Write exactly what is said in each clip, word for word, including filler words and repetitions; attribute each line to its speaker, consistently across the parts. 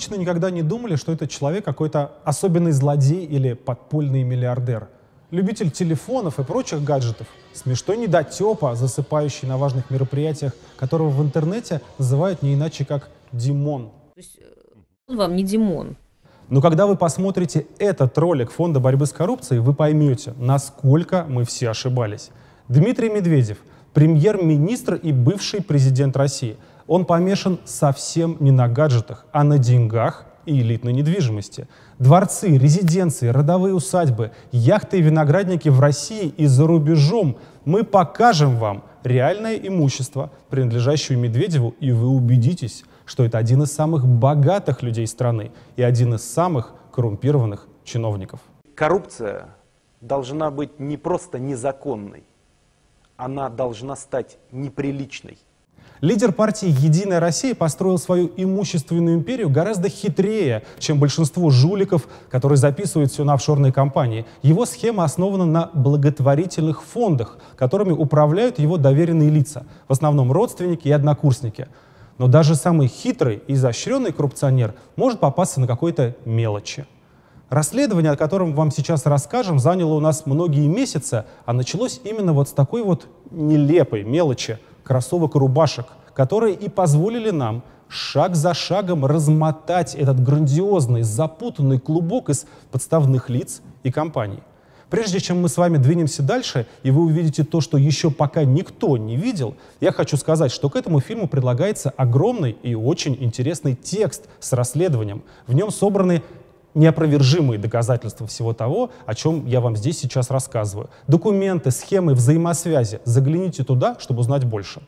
Speaker 1: точно никогда не думали, что этот человек какой-то особенный злодей или подпольный миллиардер. Любитель телефонов и прочих гаджетов, смешной недотепа, засыпающий на важных мероприятиях, которого в интернете называют не иначе как Димон.
Speaker 2: То есть он вам не Димон.
Speaker 1: Но когда вы посмотрите этот ролик Фонда борьбы с коррупцией, вы поймете, насколько мы все ошибались. Дмитрий Медведев, премьер-министр и бывший президент России. Он помешан совсем не на гаджетах, а на деньгах и элитной недвижимости. Дворцы, резиденции, родовые усадьбы, яхты и виноградники в России и за рубежом. Мы покажем вам реальное имущество, принадлежащее Медведеву, и вы убедитесь, что это один из самых богатых людей страны и один из самых коррумпированных чиновников.
Speaker 3: Коррупция должна быть не просто незаконной, она должна стать неприличной.
Speaker 1: Лидер партии «Единая Россия» построил свою имущественную империю гораздо хитрее, чем большинство жуликов, которые записывают все на офшорные компании. Его схема основана на благотворительных фондах, которыми управляют его доверенные лица, в основном родственники и однокурсники. Но даже самый хитрый и изощренный коррупционер может попасться на какой-то мелочи. Расследование, о котором вам сейчас расскажем, заняло у нас многие месяцы, а началось именно вот с такой вот нелепой мелочи — кроссовок и рубашек, которые и позволили нам шаг за шагом размотать этот грандиозный, запутанный клубок из подставных лиц и компаний. Прежде чем мы с вами двинемся дальше, и вы увидите то, что еще пока никто не видел, я хочу сказать, что к этому фильму предлагается огромный и очень интересный текст с расследованием. В нем собраны неопровержимые доказательства всего того, о чем я вам здесь сейчас рассказываю. Документы, схемы, взаимосвязи. Загляните туда, чтобы узнать больше.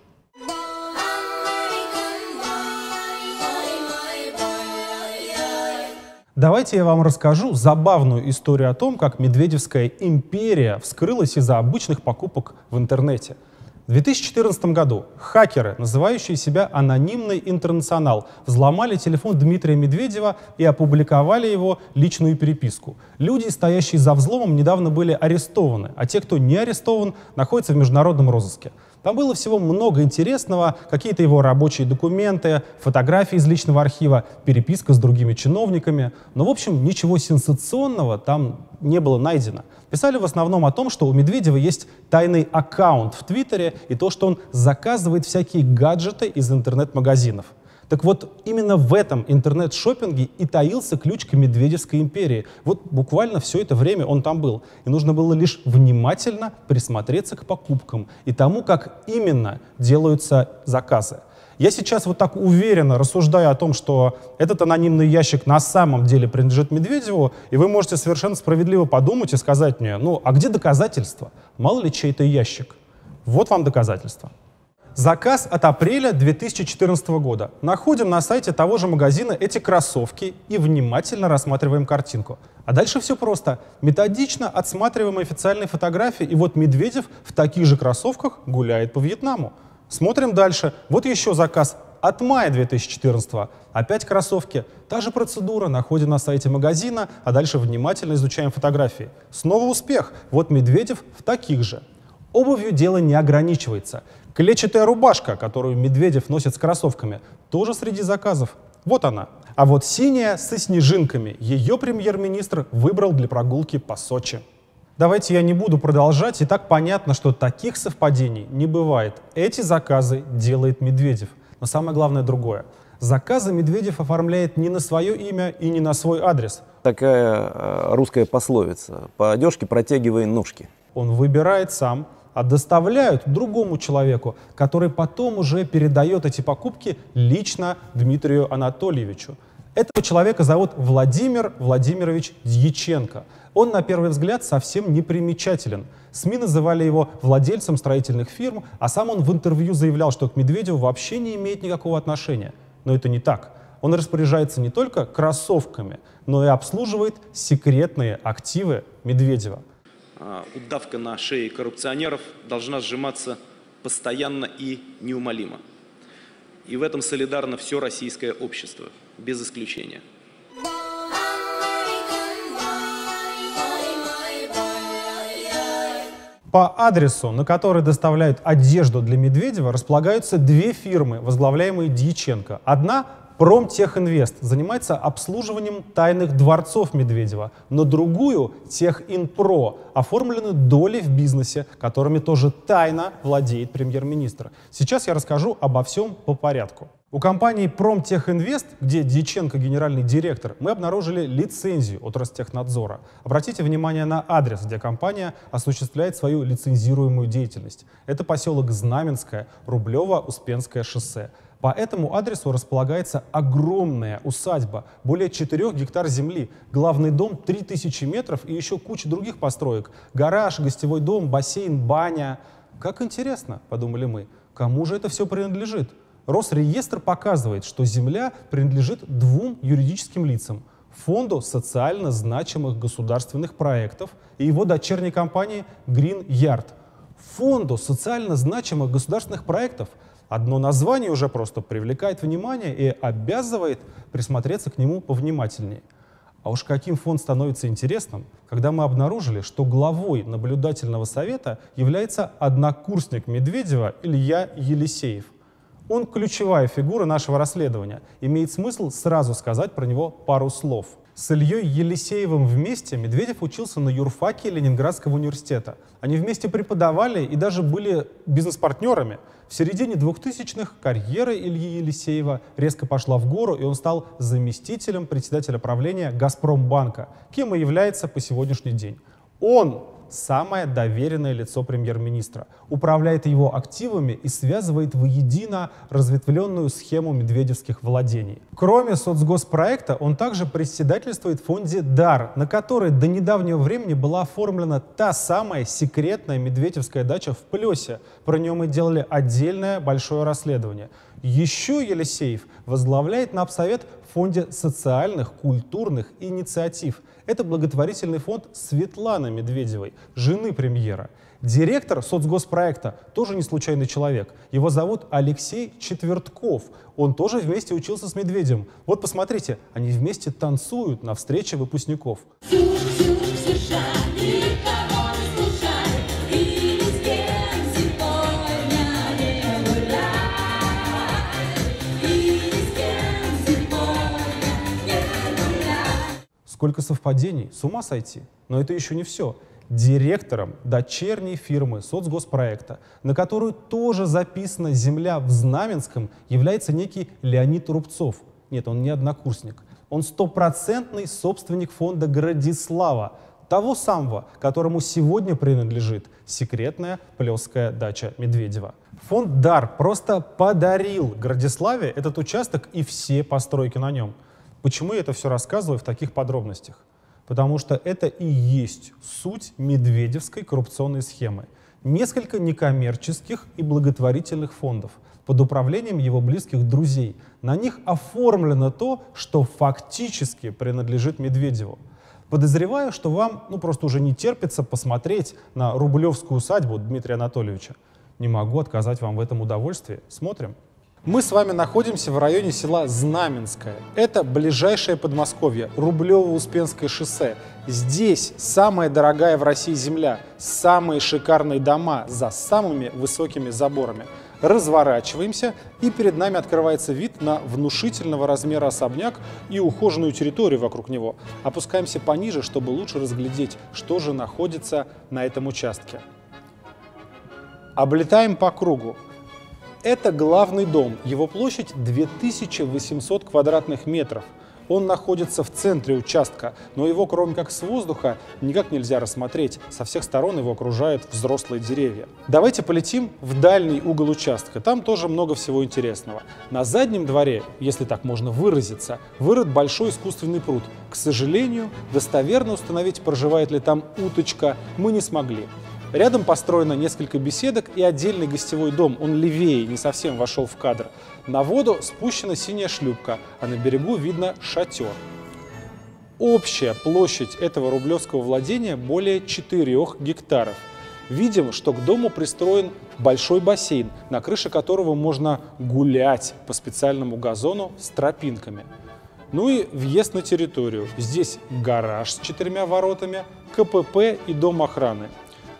Speaker 1: Давайте я вам расскажу забавную историю о том, как Медведевская империя вскрылась из-за обычных покупок в интернете. В две тысячи четырнадцатом году хакеры, называющие себя «Анонимный интернационал», взломали телефон Дмитрия Медведева и опубликовали его личную переписку. Люди, стоящие за взломом, недавно были арестованы, а те, кто не арестован, находятся в международном розыске. Там было всего много интересного, какие-то его рабочие документы, фотографии из личного архива, переписка с другими чиновниками. Но, в общем, ничего сенсационного там не было найдено. Писали в основном о том, что у Медведева есть тайный аккаунт в Твиттере и то, что он заказывает всякие гаджеты из интернет-магазинов. Так вот, именно в этом интернет-шоппинге и таился ключ к Медведевской империи. Вот буквально все это время он там был. И нужно было лишь внимательно присмотреться к покупкам и тому, как именно делаются заказы. Я сейчас вот так уверенно рассуждаю о том, что этот анонимный ящик на самом деле принадлежит Медведеву, и вы можете совершенно справедливо подумать и сказать мне, ну, а где доказательства? Мало ли чей-то ящик. Вот вам доказательства. Заказ от апреля две тысячи четырнадцатого года. Находим на сайте того же магазина эти кроссовки и внимательно рассматриваем картинку. А дальше все просто. Методично отсматриваем официальные фотографии, и вот Медведев в таких же кроссовках гуляет по Вьетнаму. Смотрим дальше. Вот еще заказ от мая две тысячи четырнадцатого. Опять кроссовки. Та же процедура. Находим на сайте магазина, а дальше внимательно изучаем фотографии. Снова успех. Вот Медведев в таких же. Обувью дело не ограничивается. Клетчатая рубашка, которую Медведев носит с кроссовками, тоже среди заказов. Вот она. А вот синяя со снежинками. Ее премьер-министр выбрал для прогулки по Сочи. Давайте я не буду продолжать. И так понятно, что таких совпадений не бывает. Эти заказы делает Медведев. Но самое главное другое. Заказы Медведев оформляет не на свое имя и не на свой адрес.
Speaker 4: Такая русская пословица: по одежке протягивай ножки.
Speaker 1: Он выбирает сам, а доставляют другому человеку, который потом уже передает эти покупки лично Дмитрию Анатольевичу. Этого человека зовут Владимир Владимирович Дьяченко. Он, на первый взгляд, совсем не примечателен. СМИ называли его владельцем строительных фирм, а сам он в интервью заявлял, что к Медведеву вообще не имеет никакого отношения. Но это не так. Он распоряжается не только кроссовками, но и обслуживает секретные активы Медведева.
Speaker 3: Удавка на шее коррупционеров должна сжиматься постоянно и неумолимо. И в этом солидарно все российское общество, без исключения.
Speaker 1: По адресу, на который доставляют одежду для Медведева, располагаются две фирмы, возглавляемые Дьяченко. Одна Промтехинвест занимается обслуживанием тайных дворцов Медведева. На другую, Техинпро, оформлены доли в бизнесе, которыми тоже тайно владеет премьер-министр. Сейчас я расскажу обо всем по порядку. У компании Промтехинвест, где Дьяченко генеральный директор, мы обнаружили лицензию от Ростехнадзора. Обратите внимание на адрес, где компания осуществляет свою лицензируемую деятельность. Это поселок Знаменское, Рублево-Успенское шоссе. По этому адресу располагается огромная усадьба, более четырёх гектар земли, главный дом три тысячи метров и еще куча других построек. Гараж, гостевой дом, бассейн, баня. Как интересно, подумали мы, кому же это все принадлежит? Росреестр показывает, что земля принадлежит двум юридическим лицам – Фонду социально значимых государственных проектов и его дочерней компании Green Yard. Фонду социально значимых государственных проектов одно название уже просто привлекает внимание и обязывает присмотреться к нему повнимательнее. А уж каким фонд становится интересным, когда мы обнаружили, что главой наблюдательного совета является однокурсник Медведева Илья Елисеев. Он ключевая фигура нашего расследования. Имеет смысл сразу сказать про него пару слов. С Ильей Елисеевым вместе Медведев учился на юрфаке Ленинградского университета. Они вместе преподавали и даже были бизнес-партнерами. В середине двухтысячных карьера Ильи Елисеева резко пошла в гору, и он стал заместителем председателя правления «Газпромбанка», кем и является по сегодняшний день. Он самое доверенное лицо премьер-министра, управляет его активами и связывает воедино разветвленную схему медведевских владений. Кроме соцгоспроекта, он также председательствует в фонде «Дар», на который до недавнего времени была оформлена та самая секретная медведевская дача в Плесе. Про нее мы делали отдельное большое расследование. Еще Елисеев возглавляет напсовет в фонде социальных, культурных инициатив. Это благотворительный фонд Светланы Медведевой, жены премьера. Директор соцгоспроекта тоже не случайный человек. Его зовут Алексей Четвертков. Он тоже вместе учился с Медведевым. Вот посмотрите, они вместе танцуют на встрече выпускников. Сколько совпадений, с ума сойти. Но это еще не все. Директором дочерней фирмы соцгоспроекта, на которую тоже записана земля в Знаменском, является некий Леонид Рубцов. Нет, он не однокурсник. Он стопроцентный собственник фонда «Градислава», того самого, которому сегодня принадлежит секретная плесская дача Медведева. Фонд «Дар» просто подарил Градиславе этот участок и все постройки на нем. Почему я это все рассказываю в таких подробностях? Потому что это и есть суть медведевской коррупционной схемы. Несколько некоммерческих и благотворительных фондов под управлением его близких друзей. На них оформлено то, что фактически принадлежит Медведеву. Подозреваю, что вам ну, просто уже не терпится посмотреть на рублевскую усадьбу Дмитрия Анатольевича. Не могу отказать вам в этом удовольствии. Смотрим. Мы с вами находимся в районе села Знаменское. Это ближайшее Подмосковье, Рублево-Успенское шоссе. Здесь самая дорогая в России земля, самые шикарные дома за самыми высокими заборами. Разворачиваемся, и перед нами открывается вид на внушительного размера особняк и ухоженную территорию вокруг него. Опускаемся пониже, чтобы лучше разглядеть, что же находится на этом участке. Облетаем по кругу. Это главный дом. Его площадь две тысячи восемьсот квадратных метров. Он находится в центре участка, но его, кроме как с воздуха, никак нельзя рассмотреть. Со всех сторон его окружают взрослые деревья. Давайте полетим в дальний угол участка. Там тоже много всего интересного. На заднем дворе, если так можно выразиться, вырыт большой искусственный пруд. К сожалению, достоверно установить, проживает ли там уточка, мы не смогли. Рядом построено несколько беседок и отдельный гостевой дом, он левее, не совсем вошел в кадр. На воду спущена синяя шлюпка, а на берегу видно шатер. Общая площадь этого рублевского владения более четырёх гектаров. Видим, что к дому пристроен большой бассейн, на крыше которого можно гулять по специальному газону с тропинками. Ну и въезд на территорию. Здесь гараж с четырьмя воротами, ка пэ пэ и дом охраны.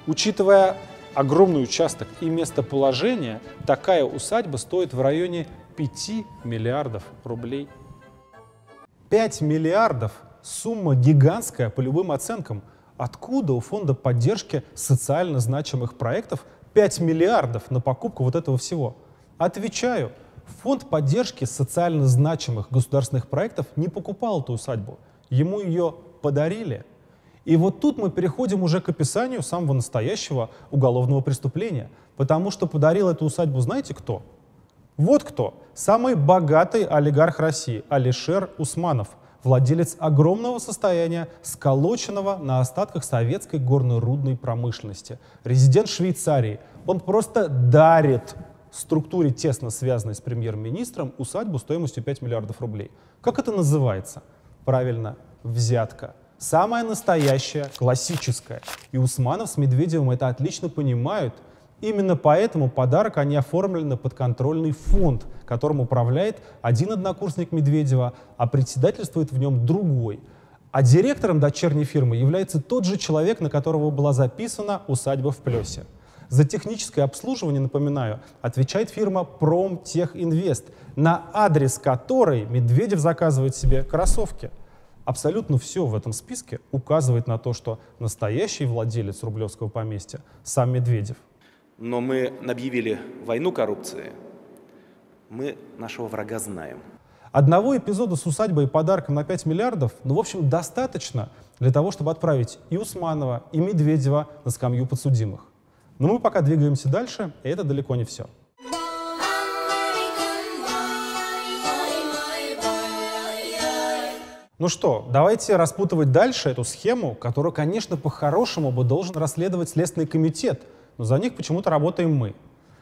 Speaker 1: Учитывая огромный участок и местоположение, такая усадьба стоит в районе пяти миллиардов рублей. пять миллиардов – сумма гигантская по любым оценкам. Откуда у фонда поддержки социально значимых проектов пять миллиардов на покупку вот этого всего? Отвечаю, фонд поддержки социально значимых государственных проектов не покупал эту усадьбу, ему ее подарили. И вот тут мы переходим уже к описанию самого настоящего уголовного преступления, потому что подарил эту усадьбу знаете кто? Вот кто. Самый богатый олигарх России Алишер Усманов, владелец огромного состояния, сколоченного на остатках советской горно-рудной промышленности. Резидент Швейцарии. Он просто дарит структуре, тесно связанной с премьер-министром, усадьбу стоимостью пять миллиардов рублей. Как это называется? Правильно, взятка. Самая настоящая, классическая. И Усманов с Медведевым это отлично понимают. Именно поэтому подарок они оформили на подконтрольный фонд, которым управляет один однокурсник Медведева, а председательствует в нем другой. А директором дочерней фирмы является тот же человек, на которого была записана усадьба в Плесе. За техническое обслуживание, напоминаю, отвечает фирма Промтехинвест, на адрес которой Медведев заказывает себе кроссовки. Абсолютно все в этом списке указывает на то, что настоящий владелец рублевского поместья сам Медведев.
Speaker 3: Но мы объявили войну коррупции, мы нашего врага знаем.
Speaker 1: Одного эпизода с усадьбой и подарком на пять миллиардов, ну, в общем, достаточно для того, чтобы отправить и Усманова, и Медведева на скамью подсудимых. Но мы пока двигаемся дальше, и это далеко не все. Ну что, давайте распутывать дальше эту схему, которую, конечно, по-хорошему бы должен расследовать Следственный комитет, но за них почему-то работаем мы.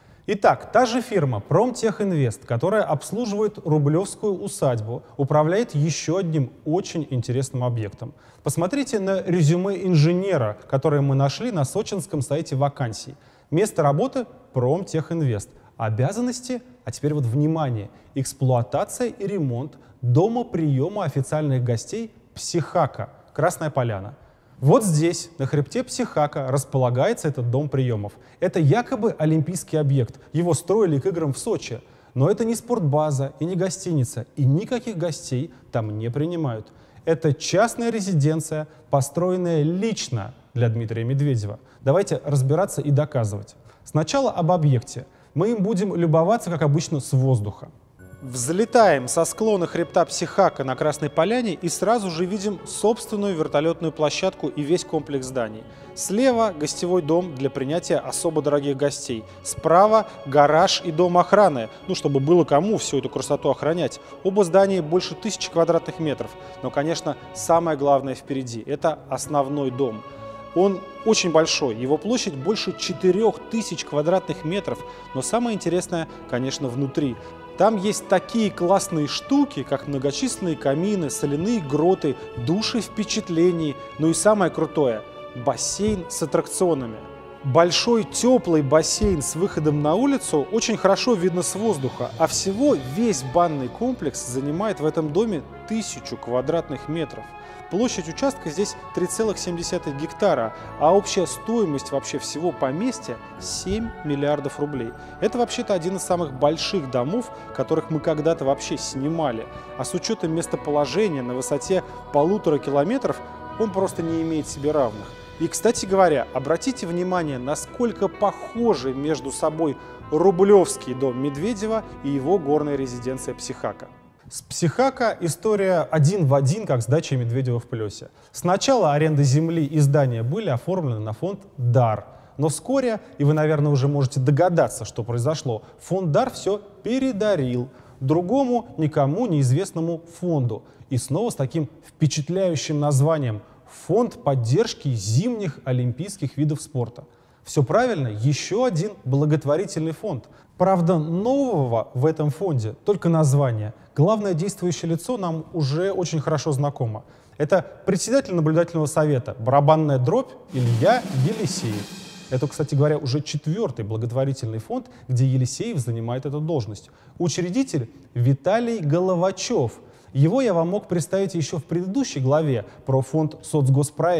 Speaker 1: Итак, та же фирма Промтехинвест, которая обслуживает рублевскую усадьбу, управляет еще одним очень интересным объектом. Посмотрите на резюме инженера, которое мы нашли на сочинском сайте вакансий. Место работы — Промтехинвест. Обязанности, а теперь вот внимание, эксплуатация и ремонт дома приема официальных гостей «Психака», Красная Поляна. Вот здесь, на хребте Психака, располагается этот дом приемов. Это якобы олимпийский объект. Его строили к играм в Сочи. Но это не спортбаза и не гостиница, и никаких гостей там не принимают. Это частная резиденция, построенная лично для Дмитрия Медведева. Давайте разбираться и доказывать. Сначала об объекте. Мы им будем любоваться, как обычно, с воздуха. Взлетаем со склона хребта Психака на Красной Поляне и сразу же видим собственную вертолетную площадку и весь комплекс зданий. Слева гостевой дом для принятия особо дорогих гостей. Справа гараж и дом охраны, ну чтобы было кому всю эту красоту охранять. Оба здания больше тысячи квадратных метров. Но, конечно, самое главное впереди – это основной дом. Он очень большой, его площадь больше четырёх тысяч квадратных метров. Но самое интересное, конечно, внутри. Там есть такие классные штуки, как многочисленные камины, соляные гроты, души впечатлений, ну и самое крутое – бассейн с аттракционами. Большой теплый бассейн с выходом на улицу очень хорошо видно с воздуха, а всего весь банный комплекс занимает в этом доме тысячу квадратных метров. Площадь участка здесь три целых семь десятых гектара, а общая стоимость вообще всего поместья семь миллиардов рублей. Это вообще-то один из самых больших домов, которых мы когда-то вообще снимали. А с учетом местоположения на высоте полутора километров он просто не имеет себе равных. И, кстати говоря, обратите внимание, насколько похожи между собой рублевский дом Медведева и его горная резиденция Психака. С Психака история один в один, как с дачей Медведева в Плесе. Сначала аренда земли и здания были оформлены на фонд «Дар». Но вскоре, и вы, наверное, уже можете догадаться, что произошло, фонд «Дар» все передарил другому, никому неизвестному фонду. И снова с таким впечатляющим названием «Фонд поддержки зимних олимпийских видов спорта». Все правильно, еще один благотворительный фонд. Правда, нового в этом фонде только название. Главное действующее лицо нам уже очень хорошо знакомо. Это председатель наблюдательного совета, барабанная дробь Илья Елисеев. Это, кстати говоря, уже четвертый благотворительный фонд, где Елисеев занимает эту должность. Учредитель Виталий Головачев. Его я вам мог представить еще в предыдущей главе про фонд «Соцгоспроект».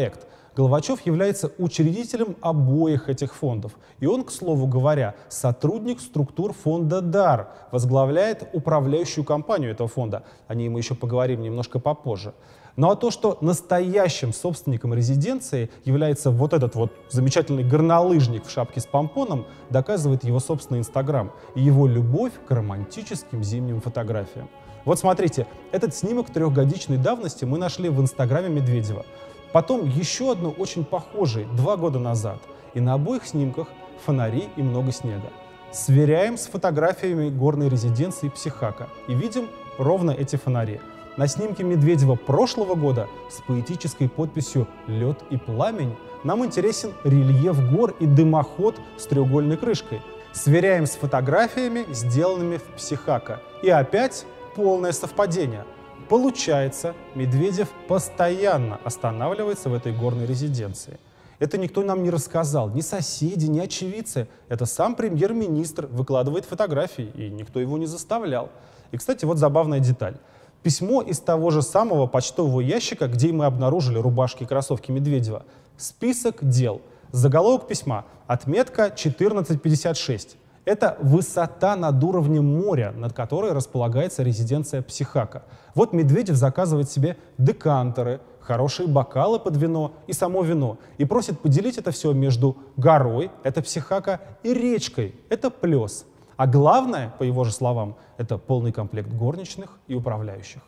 Speaker 1: Головачев является учредителем обоих этих фондов. И он, к слову говоря, сотрудник структур фонда «Дар», возглавляет управляющую компанию этого фонда. О ней мы еще поговорим немножко попозже. Ну а то, что настоящим собственником резиденции является вот этот вот замечательный горнолыжник в шапке с помпоном, доказывает его собственный Инстаграм и его любовь к романтическим зимним фотографиям. Вот смотрите, этот снимок трехгодичной давности мы нашли в Инстаграме Медведева. Потом еще одно очень похожее, два года назад. И на обоих снимках фонари и много снега. Сверяем с фотографиями горной резиденции Психака и видим ровно эти фонари. На снимке Медведева прошлого года с поэтической подписью «Лед и пламень» нам интересен рельеф гор и дымоход с треугольной крышкой. Сверяем с фотографиями, сделанными в Психака. И опять полное совпадение. Получается, Медведев постоянно останавливается в этой горной резиденции. Это никто нам не рассказал, ни соседи, ни очевидцы. Это сам премьер-министр выкладывает фотографии, и никто его не заставлял. И, кстати, вот забавная деталь. Письмо из того же самого почтового ящика, где мы обнаружили рубашки и кроссовки Медведева. Список дел. Заголовок письма. Отметка четырнадцать пятьдесят шесть. Это высота над уровнем моря, над которой располагается резиденция Психака. Вот Медведев заказывает себе декантеры, хорошие бокалы под вино и само вино. И просит поделить это все между горой, это Психака, и речкой, это Плес. А главное, по его же словам, это полный комплект горничных и управляющих.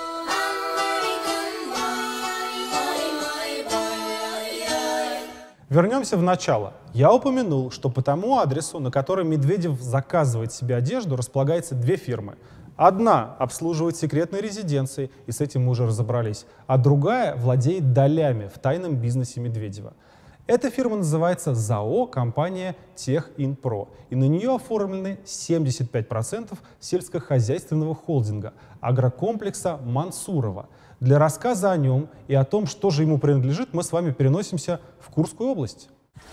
Speaker 1: Вернемся в начало. Я упомянул, что по тому адресу, на котором Медведев заказывает себе одежду, располагается две фирмы. Одна обслуживает секретные резиденции, и с этим мы уже разобрались, а другая владеет долями в тайном бизнесе Медведева. Эта фирма называется ЗАО «Компания Техинпро», и на нее оформлены семьдесят пять процентов сельскохозяйственного холдинга агрокомплекса Мансурова. Для рассказа о нем и о том, что же ему принадлежит, мы с вами переносимся в Курскую область.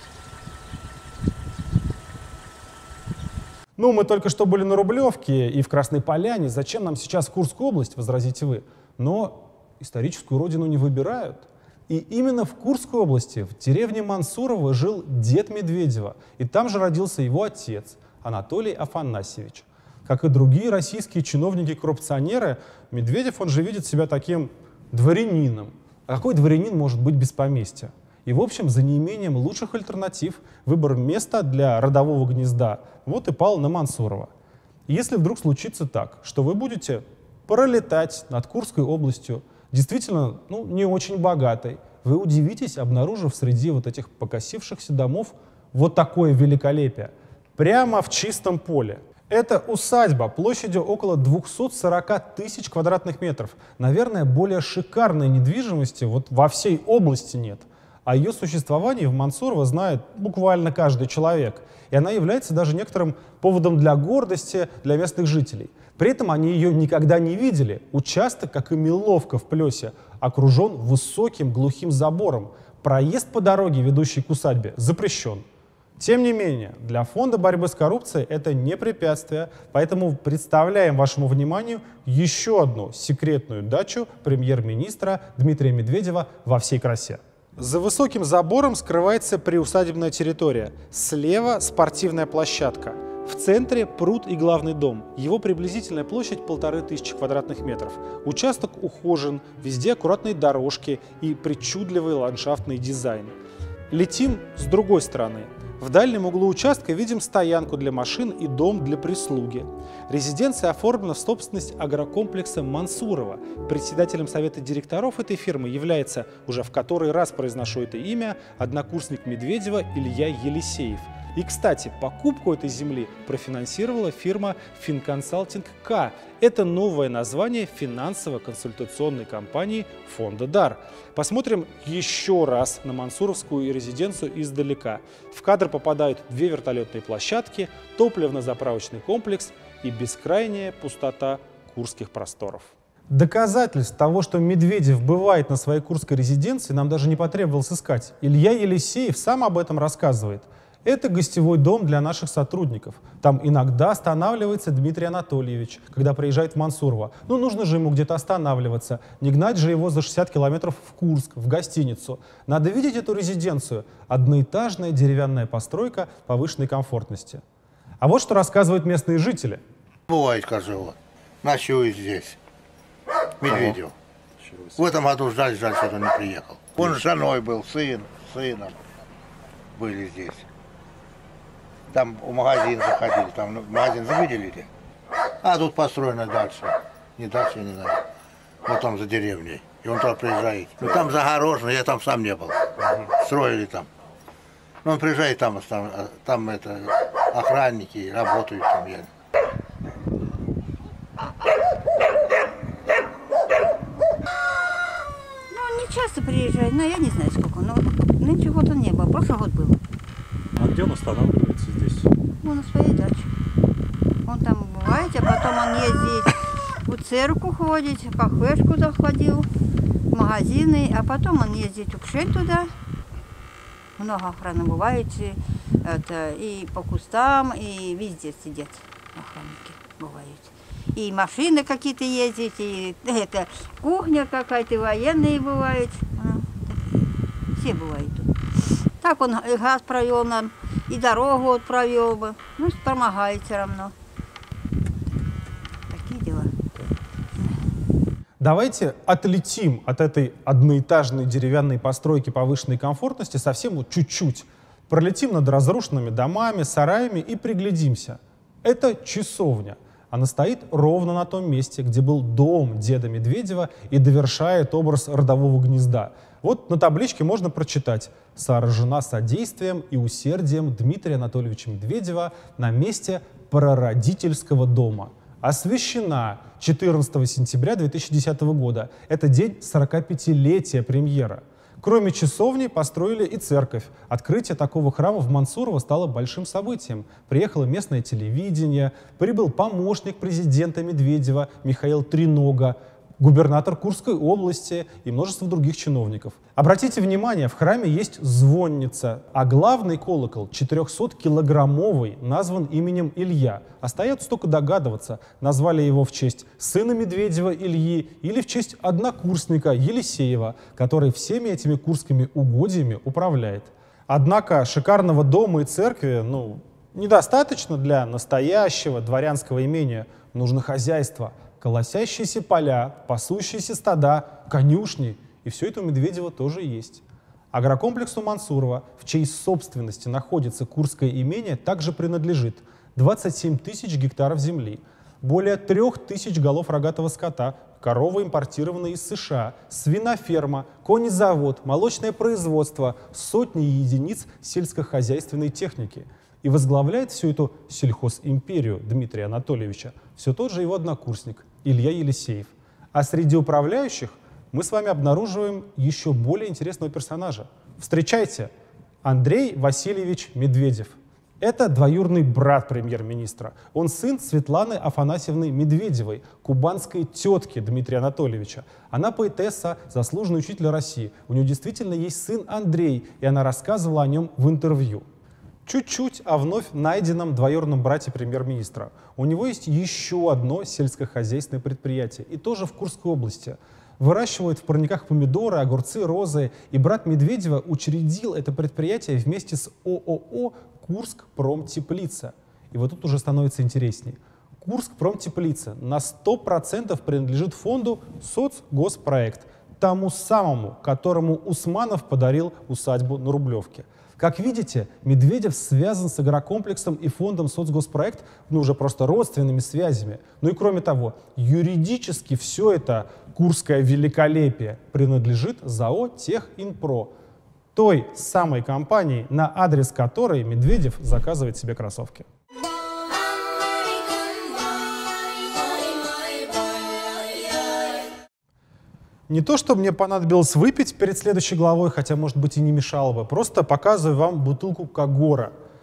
Speaker 1: Ну, мы только что были на Рублевке и в Красной Поляне. Зачем нам сейчас в Курскую область, возразите вы? Но историческую родину не выбирают. И именно в Курской области, в деревне Мансурово, жил дед Медведева. И там же родился его отец, Анатолий Афанасьевич. Как и другие российские чиновники-коррупционеры, Медведев, он же видит себя таким дворянином. А какой дворянин может быть без поместья? И, в общем, за неимением лучших альтернатив выбор места для родового гнезда вот и пал на Мансурова. Если вдруг случится так, что вы будете пролетать над Курской областью, действительно, ну, не очень богатой, вы удивитесь, обнаружив среди вот этих покосившихся домов вот такое великолепие. Прямо в чистом поле. Это усадьба площадью около двухсот сорока тысяч квадратных метров. Наверное, более шикарной недвижимости вот во всей области нет. О ее существовании в Мансурово знает буквально каждый человек. И она является даже некоторым поводом для гордости для местных жителей. При этом они ее никогда не видели. Участок, как и Миловка в Плесе, окружен высоким глухим забором. Проезд по дороге, ведущей к усадьбе, запрещен. Тем не менее, для Фонда борьбы с коррупцией это не препятствие, поэтому представляем вашему вниманию еще одну секретную дачу премьер-министра Дмитрия Медведева во всей красе. За высоким забором скрывается приусадебная территория. Слева спортивная площадка. В центре пруд и главный дом. Его приблизительная площадь полторы тысячи квадратных метров. Участок ухожен, везде аккуратные дорожки и причудливый ландшафтный дизайн. Летим с другой стороны. В дальнем углу участка видим стоянку для машин и дом для прислуги. Резиденция оформлена в собственность агрокомплекса Мансурова. Председателем совета директоров этой фирмы является, уже в который раз произношу это имя, однокурсник Медведева Илья Елисеев. И, кстати, покупку этой земли профинансировала фирма «Финконсалтинг К». Это новое название финансово-консультационной компании фонда «Дар». Посмотрим еще раз на мансуровскую резиденцию издалека. В кадр попадают две вертолетные площадки, топливно-заправочный комплекс и бескрайняя пустота курских просторов. Доказательств того, что Медведев бывает на своей курской резиденции, нам даже не потребовалось искать. Илья Елисеев сам об этом рассказывает. Это гостевой дом для наших сотрудников. Там иногда останавливается Дмитрий Анатольевич, когда приезжает в Мансурово. Ну, нужно же ему где-то останавливаться. Не гнать же его за шестьдесят километров в Курск, в гостиницу. Надо видеть эту резиденцию. Одноэтажная деревянная постройка повышенной комфортности. А вот что рассказывают местные жители.
Speaker 5: Бывает каждый год. Ночует здесь. Медведев. В этом году ждали, жаль, что он не приехал. Он с женой был, сын, сыном были здесь. Там в магазин заходили, там ну, магазин завидели где? А тут построено дальше. Не дальше, не знаю. Вот там за деревней. И он туда приезжает. Ну там загорожено, я там сам не был. Строили там. Ну он приезжает, там, там, там это, охранники работают там. Я.
Speaker 6: Ну, не часто приезжает, но я не знаю сколько. Но нынче года не было, прошлый год был.
Speaker 7: А где он останавливается здесь?
Speaker 6: Он на своей даче. Он там бывает, а потом он ездит в церковь ходит, в кафешку заходил, в магазины, а потом он ездит в Кшель туда. Много охраны бывает, это, и по кустам, и везде сидят охранники бывают. И машины какие-то ездят, и это, кухня какая-то, военные бывают. Все бывают тут. Так он и газ провел нам, и дорогу вот провел бы. Ну, помогает все равно. Такие дела.
Speaker 1: Давайте отлетим от этой одноэтажной деревянной постройки повышенной комфортности совсем вот чуть-чуть. Пролетим над разрушенными домами, сараями и приглядимся. Это часовня. Она стоит ровно на том месте, где был дом деда Медведева и довершает образ родового гнезда. Вот на табличке можно прочитать: «Сооружена содействием и усердием Дмитрия Анатольевича Медведева на месте прародительского дома. Освящена четырнадцатого сентября две тысячи десятого года. Это день сорокапятилетия премьера». Кроме часовни построили и церковь. Открытие такого храма в Мансурово стало большим событием. Приехало местное телевидение, прибыл помощник президента Медведева Михаил Тренога, губернатор Курской области и множество других чиновников. Обратите внимание, в храме есть звонница, а главный колокол четырехсоткилограммовый, назван именем Илья. Остается только догадываться, назвали его в честь сына Медведева Ильи или в честь однокурсника Елисеева, который всеми этими курскими угодьями управляет. Однако шикарного дома и церкви, ну, недостаточно для настоящего дворянского имения. Нужно хозяйство. Колосящиеся поля, пасущиеся стада, конюшни. И все это у Медведева тоже есть. Агрокомплексу Мансурово, в чьей собственности находится Курское имение, также принадлежит двадцать семь тысяч гектаров земли, более трех тысяч голов рогатого скота, коровы, импортированные из США, свиноферма, конезавод, молочное производство, сотни единиц сельскохозяйственной техники. И возглавляет всю эту сельхозимперию Дмитрия Анатольевича все тот же его однокурсник Илья Елисеев. А среди управляющих мы с вами обнаруживаем еще более интересного персонажа. Встречайте, Андрей Васильевич Медведев. Это двоюродный брат премьер-министра. Он сын Светланы Афанасьевны Медведевой, кубанской тетки Дмитрия Анатольевича. Она поэтесса, заслуженный учитель России. У нее действительно есть сын Андрей, и она рассказывала о нем в интервью. Чуть-чуть о вновь найденном двоюродном брате премьер-министра. У него есть еще одно сельскохозяйственное предприятие, и тоже в Курской области. Выращивают в парниках помидоры, огурцы, розы, и брат Медведева учредил это предприятие вместе с ООО «Курскпромтеплица». И вот тут уже становится интересней. Курскпромтеплица на сто процентов принадлежит фонду «Соцгоспроект», тому самому, которому Усманов подарил усадьбу на Рублевке. Как видите, Медведев связан с агрокомплексом и фондом «Соцгоспроект», ну, уже просто родственными связями. Ну и кроме того, юридически все это курское великолепие принадлежит ЗАО «Техинпро», той самой компании, на адрес которой Медведев заказывает себе кроссовки. Не то, что мне понадобилось выпить перед следующей главой, хотя, может быть, и не мешало бы. Просто показываю вам бутылку Кагора.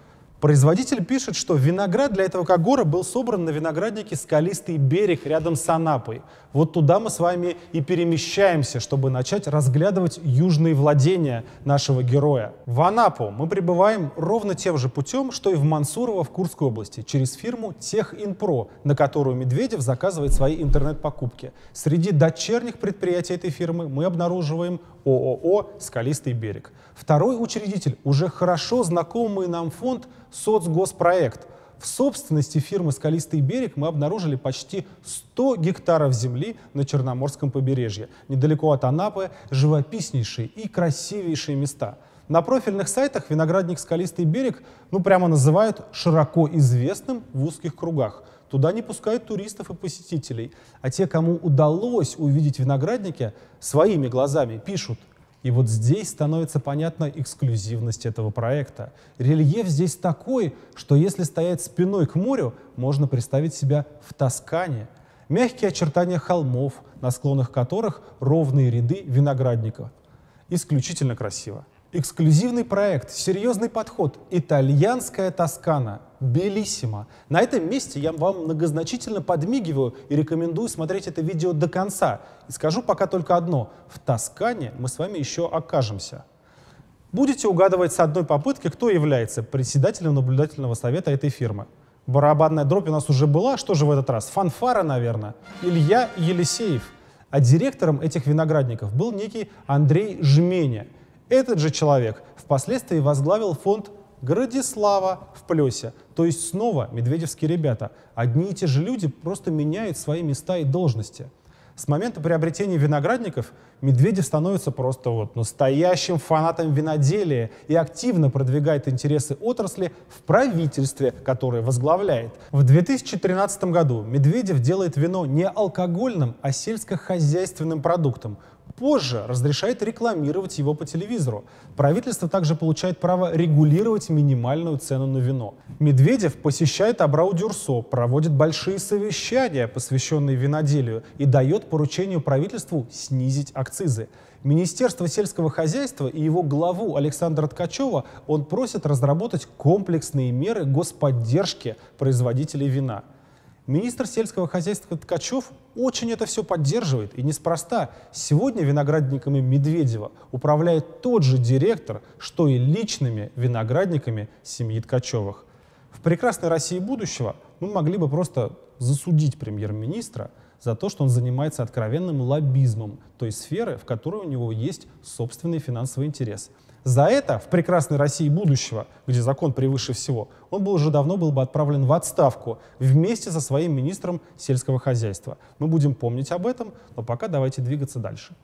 Speaker 1: Производитель пишет, что виноград для этого когора был собран на винограднике «Скалистый берег» рядом с Анапой. Вот туда мы с вами и перемещаемся, чтобы начать разглядывать южные владения нашего героя. В Анапу мы прибываем ровно тем же путем, что и в Мансурово в Курской области, через фирму «Техинпро», на которую Медведев заказывает свои интернет-покупки. Среди дочерних предприятий этой фирмы мы обнаруживаем ООО «Скалистый берег». Второй учредитель — уже хорошо знакомый нам фонд «Соцгоспроект». В собственности фирмы «Скалистый берег» мы обнаружили почти сто гектаров земли на Черноморском побережье. Недалеко от Анапы живописнейшие и красивейшие места. На профильных сайтах виноградник «Скалистый берег» ну прямо называют широко известным в узких кругах. Туда не пускают туристов и посетителей. А те, кому удалось увидеть виноградники, своими глазами пишут: и вот здесь становится понятна эксклюзивность этого проекта. Рельеф здесь такой, что если стоять спиной к морю, можно представить себя в Тоскане. Мягкие очертания холмов, на склонах которых ровные ряды виноградников. Исключительно красиво. Эксклюзивный проект, серьезный подход, итальянская Тоскана, белиссимо. На этом месте я вам многозначительно подмигиваю и рекомендую смотреть это видео до конца. И скажу пока только одно: в Тоскане мы с вами еще окажемся. Будете угадывать с одной попытки, кто является председателем наблюдательного совета этой фирмы. Барабанная дробь у нас уже была, что же в этот раз? Фанфара, наверное. Илья Елисеев. А директором этих виноградников был некий Андрей Жменя. Этот же человек впоследствии возглавил фонд Градислава в Плесе. То есть снова медведевские ребята. Одни и те же люди просто меняют свои места и должности. С момента приобретения виноградников Медведев становится просто вот настоящим фанатом виноделия и активно продвигает интересы отрасли в правительстве, которое возглавляет. В две тысячи тринадцатом году Медведев делает вино не алкогольным, а сельскохозяйственным продуктом. Позже разрешает рекламировать его по телевизору. Правительство также получает право регулировать минимальную цену на вино. Медведев посещает Абрау-Дюрсо, проводит большие совещания, посвященные виноделию, и дает поручению правительству снизить акцизы. Министерство сельского хозяйства и его главу Александра Ткачева он просит разработать комплексные меры господдержки производителей вина. Министр сельского хозяйства Ткачев очень это все поддерживает, и неспроста. Сегодня виноградниками Медведева управляет тот же директор, что и личными виноградниками семьи Ткачевых. В прекрасной России будущего мы могли бы просто засудить премьер-министра за то, что он занимается откровенным лоббизмом той сферы, в которой у него есть собственный финансовый интерес. За это в прекрасной России будущего, где закон превыше всего, он бы уже давно был бы отправлен в отставку вместе со своим министром сельского хозяйства. Мы будем помнить об этом, но пока давайте двигаться дальше.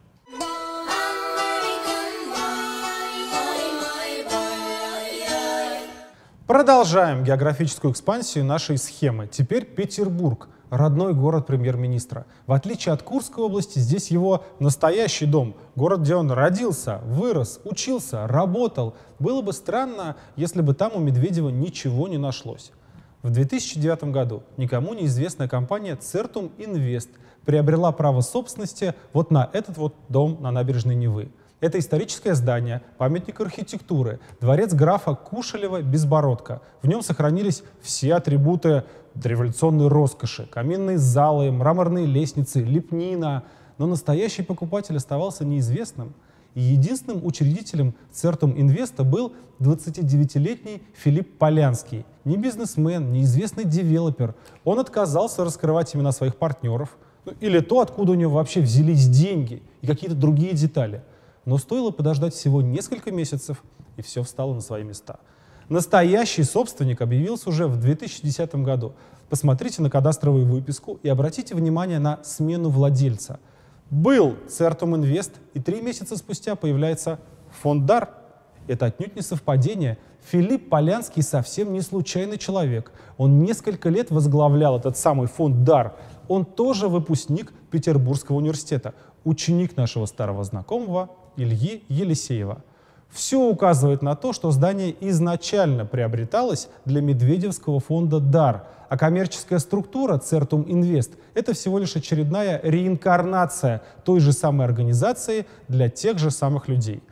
Speaker 1: Продолжаем географическую экспансию нашей схемы. Теперь Петербург. Родной город премьер-министра. В отличие от Курской области, здесь его настоящий дом. Город, где он родился, вырос, учился, работал. Было бы странно, если бы там у Медведева ничего не нашлось. В две тысячи девятом году никому неизвестная компания Certum Invest приобрела право собственности вот на этот вот дом на набережной Невы. Это историческое здание, памятник архитектуры, дворец графа Кушелева-Безбородко. В нем сохранились все атрибуты дореволюционной роскоши: каминные залы, мраморные лестницы, лепнина. Но настоящий покупатель оставался неизвестным. И единственным учредителем Certum Invest был двадцатидевятилетний Филипп Полянский. Не бизнесмен, не известный девелопер. Он отказался раскрывать имена своих партнеров, ну, или то, откуда у него вообще взялись деньги, и какие-то другие детали. Но стоило подождать всего несколько месяцев, и все встало на свои места. Настоящий собственник объявился уже в две тысячи десятом году. Посмотрите на кадастровую выписку и обратите внимание на смену владельца. Был Certum Invest, и три месяца спустя появляется фонд Дар. Это отнюдь не совпадение. Филипп Полянский совсем не случайный человек. Он несколько лет возглавлял этот самый фонд Дар. Он тоже выпускник Петербургского университета, ученик нашего старого знакомого Ильи Елисеева. Все указывает на то, что здание изначально приобреталось для медведевского фонда Дар, а коммерческая структура Certum Invest — это всего лишь очередная реинкарнация той же самой организации для тех же самых людей.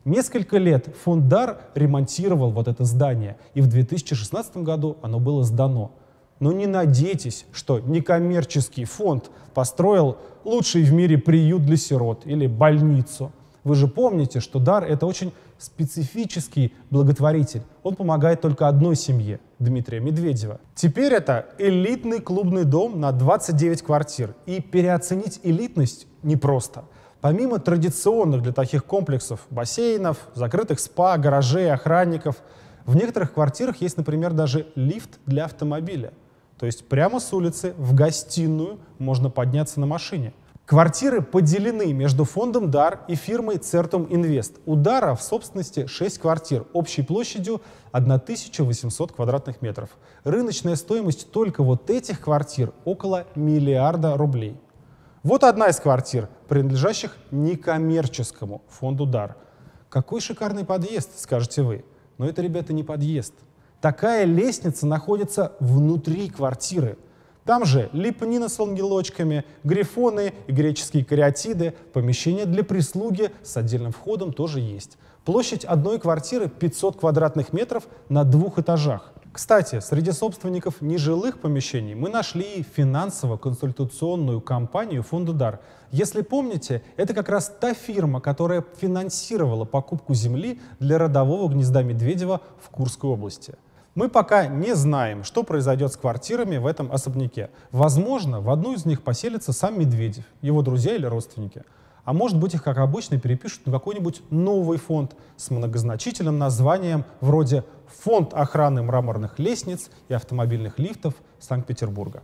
Speaker 1: Несколько лет фонд «Дар» ремонтировал вот это здание, и в две тысячи шестнадцатом году оно было сдано. Но не надейтесь, что некоммерческий фонд построил лучший в мире приют для сирот или больницу. Вы же помните, что «Дар» — это очень специфический благотворитель. Он помогает только одной семье — Дмитрия Медведева. Теперь это элитный клубный дом на двадцать девять квартир. И переоценить элитность непросто. Помимо традиционных для таких комплексов бассейнов, закрытых спа, гаражей, охранников, в некоторых квартирах есть, например, даже лифт для автомобиля. То есть прямо с улицы в гостиную можно подняться на машине. Квартиры поделены между фондом «Дар» и фирмой «Цертум Инвест». У «Дара» в собственности шесть квартир общей площадью тысяча восемьсот квадратных метров. Рыночная стоимость только вот этих квартир около миллиарда рублей. Вот одна из квартир, принадлежащих некоммерческому фонду «Дар». Какой шикарный подъезд, скажете вы. Но это, ребята, не подъезд. Такая лестница находится внутри квартиры. Там же лепнина с ангелочками, грифоны и греческие кариатиды, помещение для прислуги с отдельным входом тоже есть. Площадь одной квартиры пятьсот квадратных метров на двух этажах. Кстати, среди собственников нежилых помещений мы нашли финансово-консультационную компанию фонда «Дар». Если помните, это как раз та фирма, которая финансировала покупку земли для родового гнезда Медведева в Курской области. Мы пока не знаем, что произойдет с квартирами в этом особняке. Возможно, в одну из них поселится сам Медведев, его друзья или родственники. А может быть, их, как обычно, перепишут на какой-нибудь новый фонд с многозначительным названием вроде «Фонд охраны мраморных лестниц и автомобильных лифтов Санкт-Петербурга».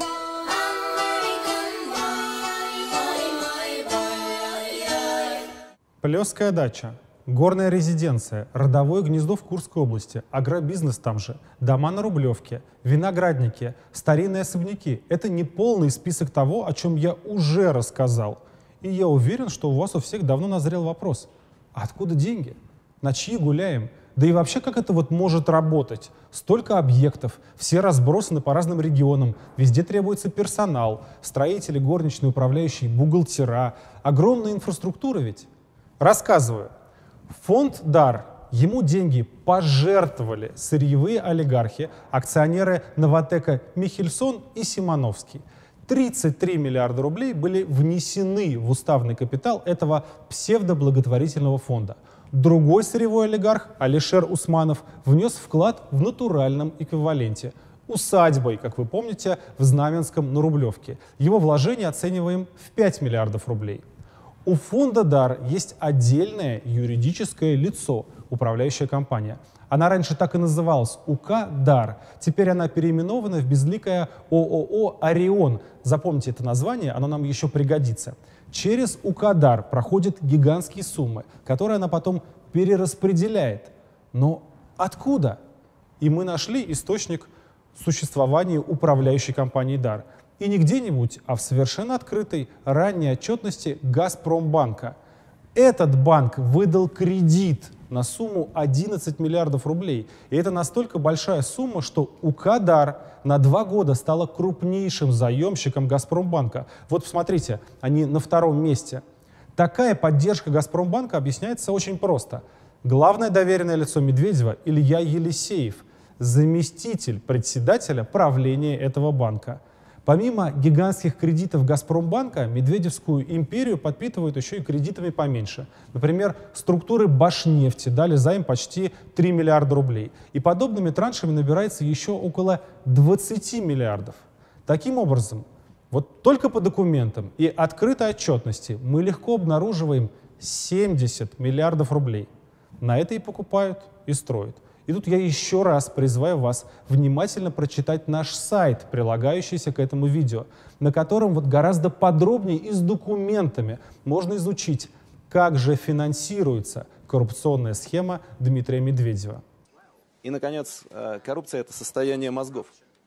Speaker 1: Плесская дача, горная резиденция, родовое гнездо в Курской области, агробизнес там же, дома на Рублевке, виноградники, старинные особняки. Это не полный список того, о чем я уже рассказал. И я уверен, что у вас у всех давно назрел вопрос: а откуда деньги? На чьи гуляем? Да и вообще, как это вот может работать? Столько объектов, все разбросаны по разным регионам, везде требуется персонал, строители, горничные, управляющие, бухгалтера. Огромная инфраструктура ведь. Рассказываю. Фонд «Дар», ему деньги пожертвовали сырьевые олигархи, акционеры «Новатэка» Михельсон и Симоновский. тридцать три миллиарда рублей были внесены в уставный капитал этого псевдоблаготворительного фонда. Другой сырьевой олигарх, Алишер Усманов, внес вклад в натуральном эквиваленте – усадьбой, как вы помните, в Знаменском на Рублевке. Его вложение оцениваем в пять миллиардов рублей. У фонда «Дар» есть отдельное юридическое лицо, управляющая компания. Она раньше так и называлась – УК «Дар». Теперь она переименована в безликое ООО «Орион». Запомните это название, оно нам еще пригодится. Через УК «Дар» проходят гигантские суммы, которые она потом перераспределяет. Но откуда? И мы нашли источник существования управляющей компании «Дар». И не где-нибудь, а в совершенно открытой ранней отчетности «Газпромбанка». Этот банк выдал кредит на сумму одиннадцать миллиардов рублей. И это настолько большая сумма, что УК «Дар» на два года стала крупнейшим заемщиком «Газпромбанка». Вот посмотрите, они на втором месте. Такая поддержка «Газпромбанка» объясняется очень просто. Главное доверенное лицо Медведева — Илья Елисеев, заместитель председателя правления этого банка. Помимо гигантских кредитов «Газпромбанка», Медведевскую империю подпитывают еще и кредитами поменьше. Например, структуры Башнефти дали займ почти три миллиарда рублей. И подобными траншами набирается еще около двадцати миллиардов. Таким образом, вот только по документам и открытой отчетности мы легко обнаруживаем семьдесят миллиардов рублей. На это и покупают, и строят. И тут я еще раз призываю вас внимательно прочитать наш сайт, прилагающийся к этому видео, на котором вот гораздо подробнее и с документами можно изучить, как же финансируется коррупционная схема Дмитрия Медведева.
Speaker 4: И, наконец, коррупция – это состояние мозгов.